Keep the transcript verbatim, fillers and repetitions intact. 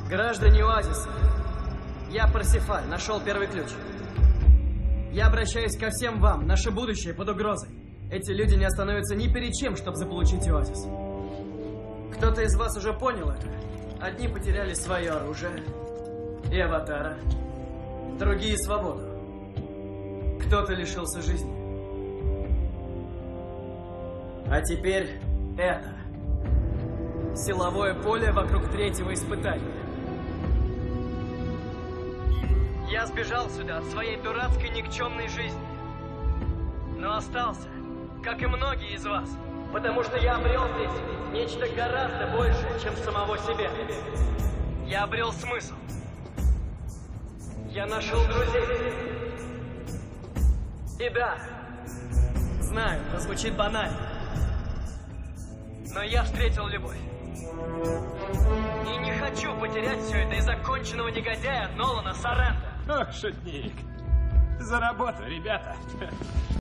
Граждане Оазиса, я Парсифаль, нашел первый ключ. Я обращаюсь ко всем вам, наше будущее под угрозой. Эти люди не остановятся ни перед чем, чтобы заполучить Оазис. Кто-то из вас уже понял это. Одни потеряли свое оружие и аватара, другие — свободу. Кто-то лишился жизни. А теперь это. Силовое поле вокруг третьего испытания. Я сбежал сюда от своей дурацкой никчемной жизни. Но остался, как и многие из вас. Потому что я обрел здесь нечто гораздо большее, чем самого себя. Я обрел смысл. Я нашел друзей. И да, знаю, это звучит банально. Но я встретил любовь. И не хочу потерять все это из-за конченного негодяя Нолана Соренто. Ох, шутник. За работу, ребята.